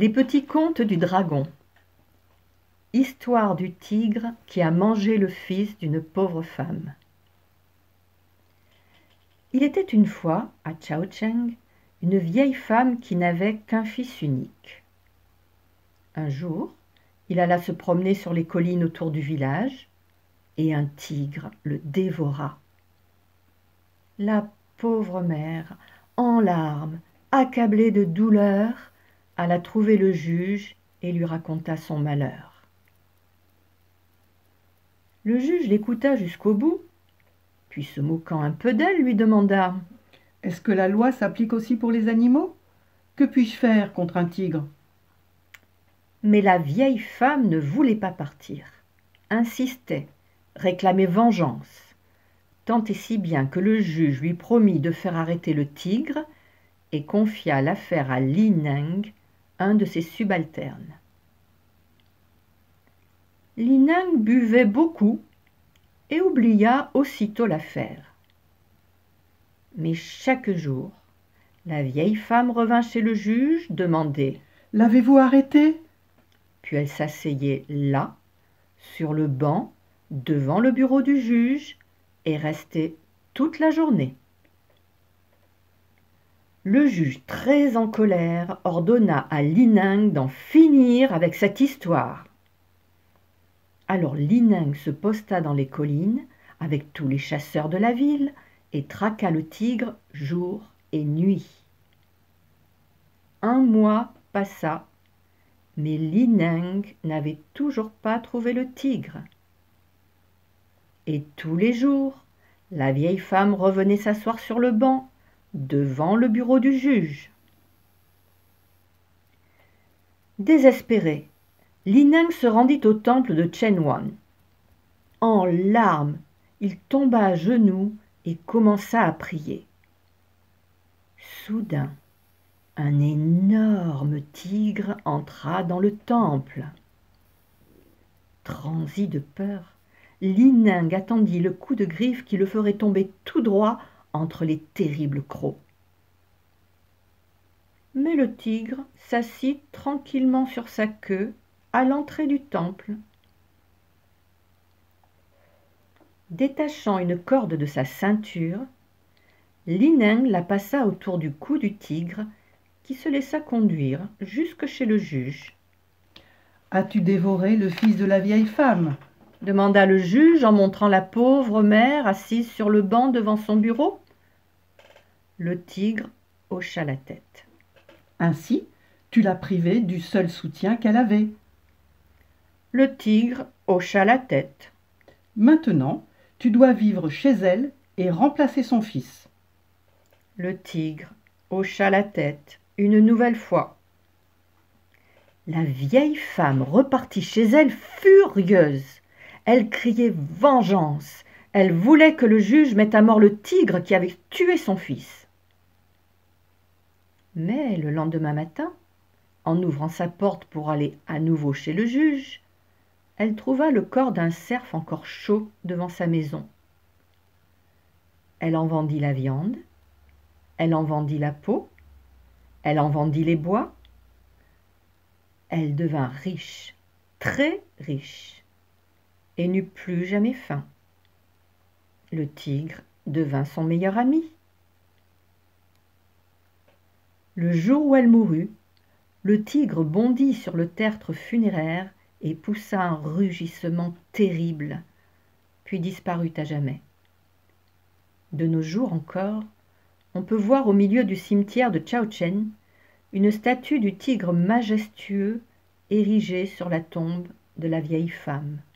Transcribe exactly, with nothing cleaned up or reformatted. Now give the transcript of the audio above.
Les petits contes du dragon. Histoire du tigre qui a mangé le fils d'une pauvre femme. Il était une fois, à Chao-Cheng, une vieille femme qui n'avait qu'un fils unique. Un jour, il alla se promener sur les collines autour du village, et un tigre le dévora. La pauvre mère, en larmes, accablée de douleur, alla trouver le juge et lui raconta son malheur. Le juge l'écouta jusqu'au bout, puis se moquant un peu d'elle, lui demanda « Est-ce que la loi s'applique aussi pour les animaux? Que puis-je faire contre un tigre ?» Mais la vieille femme ne voulait pas partir, insistait, réclamait vengeance, tant et si bien que le juge lui promit de faire arrêter le tigre et confia l'affaire à Li Neng, un de ses subalternes. Li Neng buvait beaucoup et oublia aussitôt l'affaire. Mais chaque jour, la vieille femme revint chez le juge demander « L'avez-vous arrêté ?» Puis elle s'asseyait là, sur le banc, devant le bureau du juge, et restait toute la journée. Le juge, très en colère, ordonna à Li Neng d'en finir avec cette histoire. Alors Li Neng se posta dans les collines avec tous les chasseurs de la ville et traqua le tigre jour et nuit. Un mois passa, mais Li Neng n'avait toujours pas trouvé le tigre. Et tous les jours, la vieille femme revenait s'asseoir sur le banc, devant le bureau du juge. Désespéré, Li Neng se rendit au temple de Chen Wan. En larmes, il tomba à genoux et commença à prier. Soudain, un énorme tigre entra dans le temple. Transi de peur, Li Neng attendit le coup de griffe qui le ferait tomber tout droit entre les terribles crocs. Mais le tigre s'assit tranquillement sur sa queue à l'entrée du temple. Détachant une corde de sa ceinture, Li Neng la passa autour du cou du tigre qui se laissa conduire jusque chez le juge. « As-tu dévoré le fils de la vieille femme ?» demanda le juge en montrant la pauvre mère assise sur le banc devant son bureau. Le tigre hocha la tête. « Ainsi, tu l'as privée du seul soutien qu'elle avait. » Le tigre hocha la tête. « Maintenant, tu dois vivre chez elle et remplacer son fils. » Le tigre hocha la tête une nouvelle fois. La vieille femme repartit chez elle furieuse. Elle criait vengeance. Elle voulait que le juge mette à mort le tigre qui avait tué son fils. Mais le lendemain matin, en ouvrant sa porte pour aller à nouveau chez le juge, elle trouva le corps d'un cerf encore chaud devant sa maison. Elle en vendit la viande, elle en vendit la peau, elle en vendit les bois. Elle devint riche, très riche, et n'eut plus jamais faim. Le tigre devint son meilleur ami. Le jour où elle mourut, le tigre bondit sur le tertre funéraire et poussa un rugissement terrible, puis disparut à jamais. De nos jours encore, on peut voir au milieu du cimetière de Chao-Cheng une statue du tigre majestueux érigée sur la tombe de la vieille femme.